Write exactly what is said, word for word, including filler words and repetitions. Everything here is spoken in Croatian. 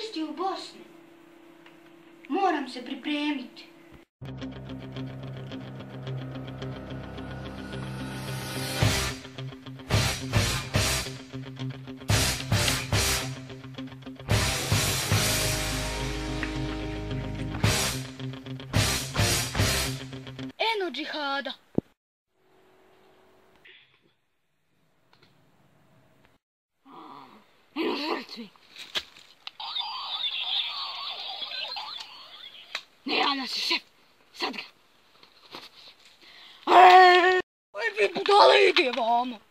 pusti u Bosnu. Moram se pripremiti. Eno džihada. Eno žrtvi. Ne javlja se šef. Sad ga. Ej, vi budale, ide vamo.